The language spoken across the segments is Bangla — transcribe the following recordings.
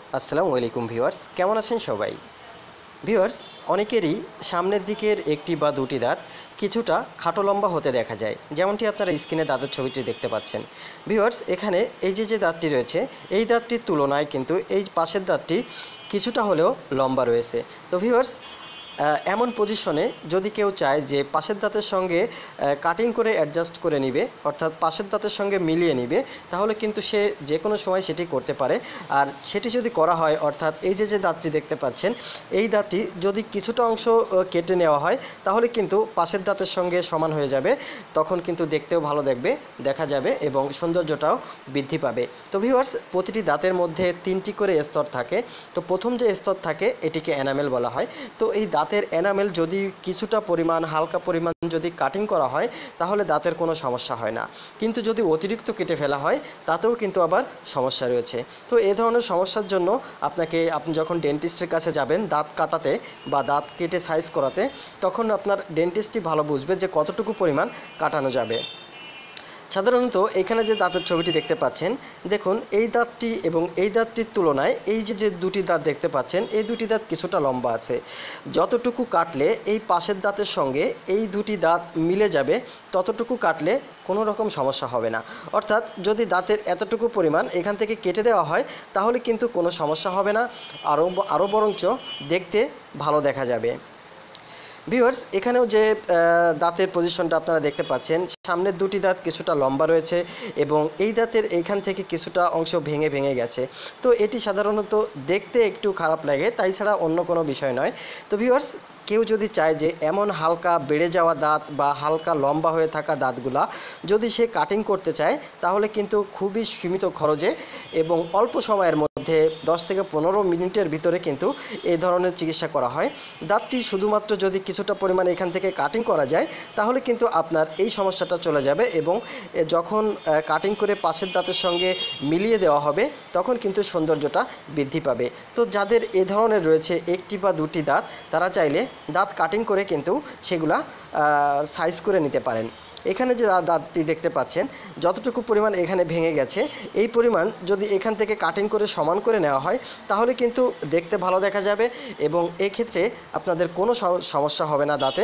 আসসালামু আলাইকুম ভিউয়ার্স, কেমন আছেন সবাই? ভিউয়ার্স, অনেকেরই সামনের দিকের একটি বা দুটি দাঁত কিছুটা খাটো লম্বা হতে দেখা যায়, যেমনটি আপনারা স্ক্রিনে দাঁতের ছবিটি দেখতে পাচ্ছেন। ভিউয়ার্স, এখানে এই যে দাঁতটি রয়েছে, এই দাঁতটির তুলনায় কিন্তু এই পাশের দাঁতটি কিছুটা হলেও লম্বা রয়েছে। তো ভিউয়ার্স, এমন পজিশনে যদি কেউ চায় যে পাশের দাঁতের সঙ্গে কাটিং করে অ্যাডজাস্ট করে নিবে, অর্থাৎ পাশের দাঁতের সঙ্গে মিলিয়ে নিবে, তাহলে কিন্তু সে যে কোনো সময় সেটি করতে পারে। আর সেটি যদি করা হয়, অর্থাৎ এই যে দাঁতটি দেখতে পাচ্ছেন, এই দাঁতটি যদি কিছুটা অংশ কেটে নেওয়া হয়, তাহলে কিন্তু পাশের দাঁতের সঙ্গে সমান হয়ে যাবে। তখন কিন্তু দেখতেও ভালো দেখা যাবে এবং সৌন্দর্যটাও বৃদ্ধি পাবে। তো ভিউয়ার্স, প্রতিটি দাঁতের মধ্যে 3টি করে স্তর থাকে। তো প্রথম যে স্তর থাকে এটিকে এনামেল বলা হয়। তো এই দাঁতের এনামেল যদি কিছুটা পরিমাণ, হালকা পরিমাণ যদি কাটিং করা হয়, তাহলে দাঁতের কোনো সমস্যা হয় না। কিন্তু যদি অতিরিক্ত কেটে ফেলা হয়, তাতেও কিন্তু আবার সমস্যা রয়েছে। তো এই ধরনের সমস্যার জন্য আপনি যখন ডেন্টিস্টের কাছে যাবেন দাঁত কাটাতে বা দাঁত কেটে সাইজ করাতে, তখন আপনার ডেন্টিস্টই ভালো বুঝবে যে কতটুকু পরিমাণ কাটানো যাবে। সাধারণত এখানে যে দাঁতের ছবিটি দেখতে পাচ্ছেন, দেখুন এই দাঁতটি এবং এই দাঁতটির তুলনায় এই যে দুটি দাঁত দেখতে পাচ্ছেন, এই দুটি দাঁত কিছুটা লম্বা আছে। যতটুকু কাটলে এই পাশের দাঁতের সঙ্গে এই দুটি দাঁত মিলে যাবে, ততটুকু কাটলে কোনো রকম সমস্যা হবে না। অর্থাৎ যদি দাঁতের এতটুকু পরিমাণ এখান থেকে কেটে দেওয়া হয়, তাহলে কিন্তু কোনো সমস্যা হবে না, আরও বরঞ্চ দেখতে ভালো দেখা যাবে। ভিউয়ার্স, এখানেও যে দাঁতের পজিশনটা আপনারা দেখতে পাচ্ছেন, সামনের দুটি দাঁত কিছুটা লম্বা রয়েছে এবং এই দাঁতের এইখান থেকে কিছুটা অংশ ভেঙে ভেঙে গেছে। তো এটি সাধারণত দেখতে একটু খারাপ লাগে, তাই ছাড়া অন্য কোনো বিষয় নয়। তো ভিউয়ার্স, কেউ যদি চায় যে এমন হালকা বেড়ে যাওয়া দাঁত বা হালকা লম্বা হয়ে থাকা দাঁতগুলা যদি সে কাটিং করতে চায়, তাহলে কিন্তু খুবই সীমিত খরচে এবং অল্প সময়ের মধ্যে 10 থেকে 15 মিনিটের ভিতরে কিন্তু এই ধরনের চিকিৎসা করা হয়। দাঁতটি শুধুমাত্র যদি কিছুটা পরিমাণে এখান থেকে কাটিং করা যায়, তাহলে কিন্তু আপনার এই সমস্যাটা চলে যাবে এবং যখন কাটিং করে পাশের দাঁতের সঙ্গে মিলিয়ে দেওয়া হবে, তখন কিন্তু সৌন্দর্যটা বৃদ্ধি পাবে। তো যাদের এ ধরনের রয়েছে একটি বা দুটি দাঁত, তারা চাইলে দাঁত কাটিং করে কিন্তু সেগুলা সাইজ করে নিতে পারেন। এখানে যে দাঁতটি দেখতে পাচ্ছেন, যতটুকু পরিমাণ এখানে ভেঙে গেছে, এই পরিমাণ যদি এখান থেকে কাটিং করে সমান করে নেওয়া হয়, তাহলে কিন্তু দেখতে ভালো দেখা যাবে এবং এক্ষেত্রে আপনাদের কোনো সমস্যা হবে না দাঁতে।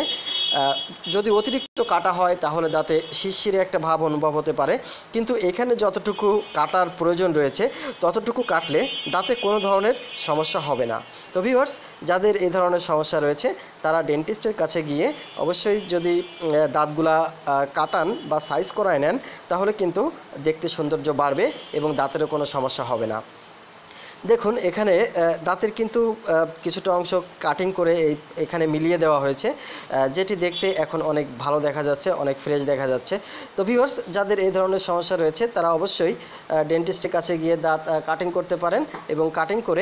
যদি অতিরিক্ত কাটা হয়, তাহলে দাঁতে শিরশিরে একটা ভাব অনুভব হতে পারে, কিন্তু এখানে যতটুকু কাটার প্রয়োজন রয়েছে, ততটুকু কাটলে দাঁতে কোনো ধরনের সমস্যা হবে না। তো ভিউয়ার্স, যাদের এই ধরনের সমস্যা রয়েছে, তারা ডেন্টিস্টের কাছে গিয়ে অবশ্যই যদি দাঁতগুলা কাটান বা সাইজ করায় নেন, তাহলে কিন্তু দেখতে সৌন্দর্য বাড়বে এবং দাঁতেরও কোনো সমস্যা হবে না। দেখুন, এখানে দাঁতের কিন্তু কিছুটা অংশ কাটিং করে এখানে মিলিয়ে দেওয়া হয়েছে, যেটি দেখতে এখন অনেক ভালো দেখা যাচ্ছে, অনেক ফ্রেশ দেখা যাচ্ছে। তো ভিউয়ার্স, যাদের এই ধরনের সমস্যা রয়েছে, তারা অবশ্যই ডেন্টিস্টের কাছে গিয়ে দাঁত কাটিং করতে পারেন এবং কাটিং করে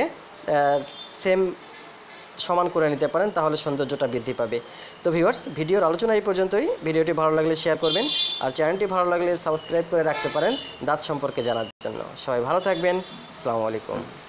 সেম সমান করে নিতে পারেন, তাহলে সৌন্দর্যটা বৃদ্ধি পাবে। তো ভিউয়ার্স, ভিডিওর আলোচনা এই পর্যন্তই। ভিডিওটি ভালো লাগলে শেয়ার করবেন আর চ্যানেলটি ভালো লাগলে সাবস্ক্রাইব করে রাখতে পারেন দাঁত সম্পর্কে জানার জন্য। সবাই ভালো থাকবেন। আসসালামু আলাইকুম।